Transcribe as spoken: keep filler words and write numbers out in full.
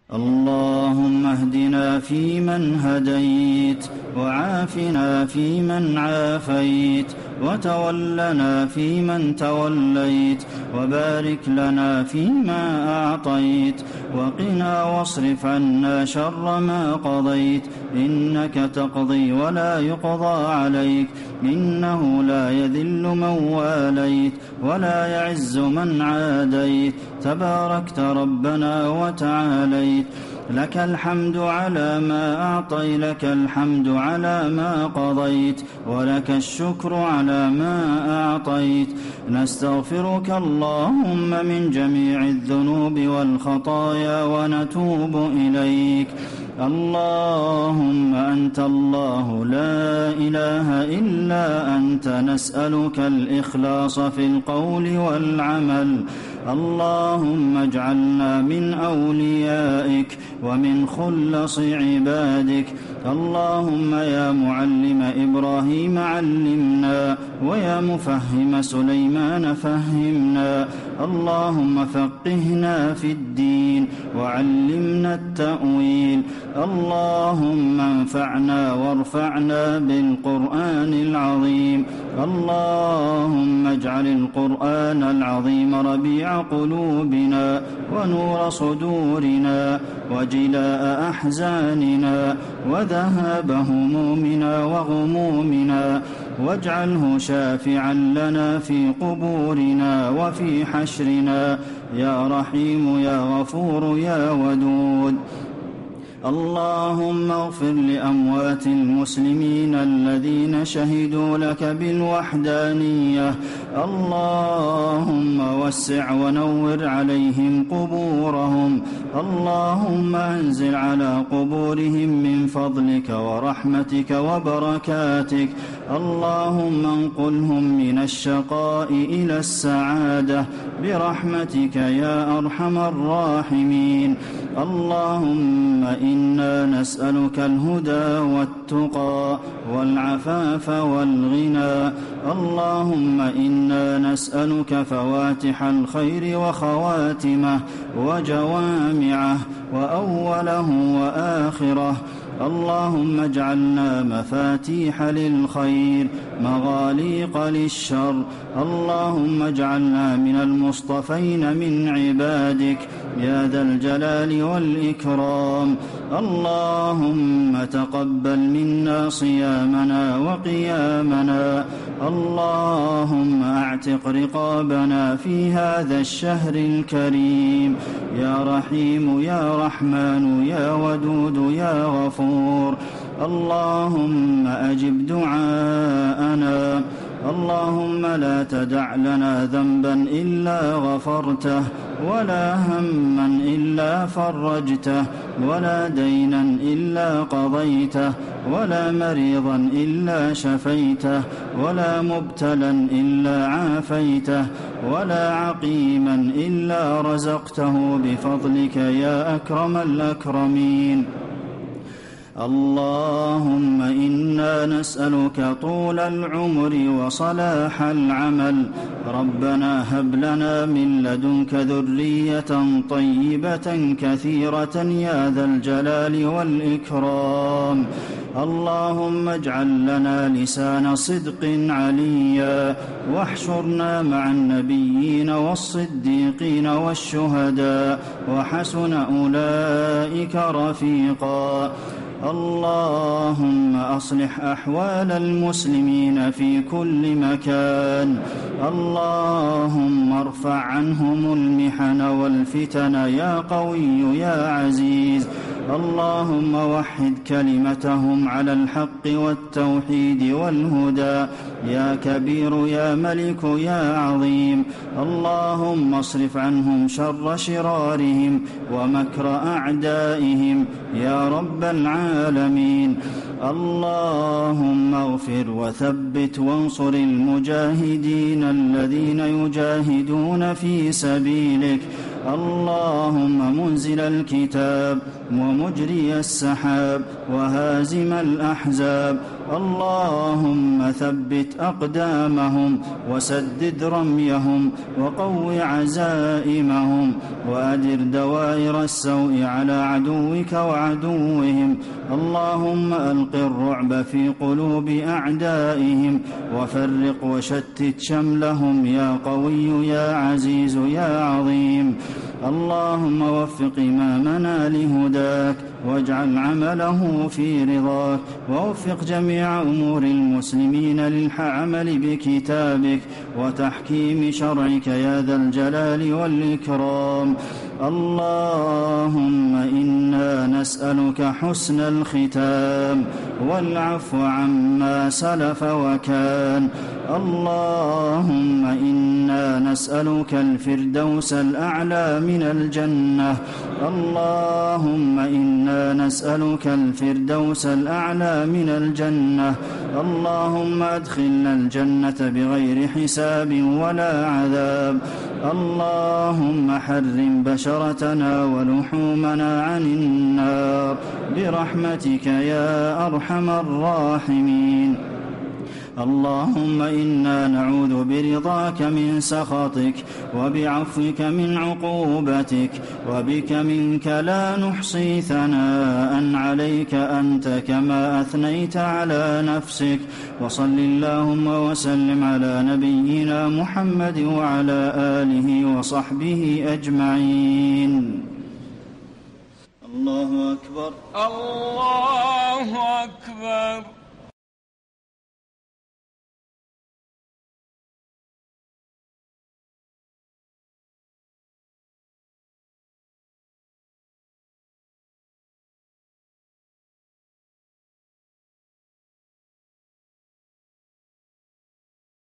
اللهم اهدنا فيمن هديت، وعافنا فيمن عافيت، وتولنا فيمن توليت، وبارك لنا فيما أعطيت، وقنا واصرف عنا شر ما قضيت، إنك تقضي ولا يقضى عليك، إنه لا يذل من واليت ولا يعز من عاديت، تباركت ربنا وتعاليت. لك الحمد على ما أعطيت، لك الحمد على ما قضيت، ولك الشكر على ما أعطيت. نستغفرك اللهم من جميع الذنوب والخطايا ونتوب إليك. اللهم أنت الله لا إله إلا أنت، نسألك الإخلاص في القول والعمل. اللهم اجعلنا من أوليائك ومن خلص عبادك. اللهم يا معلم إبراهيم علمنا، ويا مفهم سليمان فهمنا. اللهم فقهنا في الدين وعلمنا التأويل. اللهم انفعنا وارفعنا بالقرآن العظيم. اللهم اجعل القرآن العظيم ربيع قلوبنا ونور صدورنا وجلاء أحزاننا وذهاب همومنا وغمومنا، واجعله شافعا لنا في قبورنا وفي حشرنا، يا رحيم يا غفور يا ودود. اللهم اغفر لأموات المسلمين الذين شهدوا لك بالوحدانية. اللهم وسع ونور عليهم قبورهم. اللهم أنزل على قبورهم من فضلك ورحمتك وبركاتك. اللهم انقلهم من الشقاء إلى السعادة برحمتك يا أرحم الراحمين. اللهم إنا نسألك الهدى والتقى والعفاف والغنى. اللهم إنا نسألك فواتح الخير وخواتمه وجوامعه وأوله وآخره. اللهم اجعلنا مفاتيح للخير مغاليق للشر. اللهم اجعلنا من المصطفين من عبادك يا ذا الجلال والإكرام. اللهم تقبل منا صيامنا وقيامنا. اللهم اعتق رقابنا في هذا الشهر الكريم، يا رحيم يا رحمن يا ودود يا غفور. اللهم أجب دعاءنا. اللهم لا تدع لنا ذنبا إلا غفرته، ولا هما إلا فرجته، ولا دينا إلا قضيته، ولا مريضا إلا شفيته، ولا مبتلا إلا عافيته، ولا عقيما إلا رزقته بفضلك يا أكرم الأكرمين. اللهم إنا نسألك طول العمر وصلاح العمل. ربنا هب لنا من لدنك ذرية طيبة كثيرة يا ذا الجلال والإكرام. اللهم اجعل لنا لسان صدق عليا، واحشرنا مع النبيين والصديقين والشهداء، وحسن أولئك رفيقا. اللهم أصلح أحوال المسلمين في كل مكان. اللهم ارفع عنهم المحن والفتن يا قوي يا عزيز. اللهم وحد كلمتهم على الحق والتوحيد والهدى يا كبير يا ملك يا عظيم. اللهم اصرف عنهم شر شرارهم ومكر أعدائهم يا رب العالمين. اللهم اغفر وثبت وانصر المجاهدين الذين يجاهدون في سبيلك. اللهم منزل الكتاب ومجري السحاب وهازم الأحزاب اللهم ثبت أقدامهم وسدد رميهم وقو عزائمهم وأدر دوائر السوء على عدوك وعدوهم اللهم ألق الرعب في قلوب أعدائهم وفرق وشتت شملهم يا قوي يا عزيز يا عظيم اللهم وفق إمامنا لهداك واجعل عمله في رضاك ووفق جميع أمور المسلمين للعمل بكتابك وتحكيم شرعك يا ذا الجلال والإكرام اللهم إنا نسألك حسن الختام والعفو عما سلف وكان اللهم إنا نسألك الفردوس الأعلى من الجنة اللهم إنا نسألك الفردوس الأعلى من الجنة اللهم أدخلنا الجنة بغير حساب ولا عذاب اللهم حرم بشرتنا ولحومنا عن النار برحمتك يا أرحم الراحمين اللهم إنا نعوذ برضاك من سخطك وبعفوك من عقوبتك وبك منك لا نحصي ثناء عليك أنت كما أثنيت على نفسك وصل اللهم وسلم على نبينا محمد وعلى آله وصحبه أجمعين. الله أكبر الله أكبر.